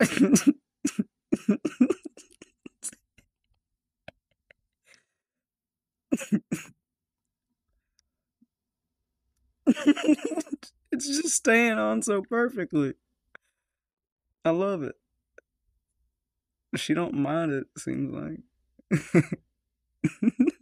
It's just staying on so perfectly. I love it. She don't mind it, seems like.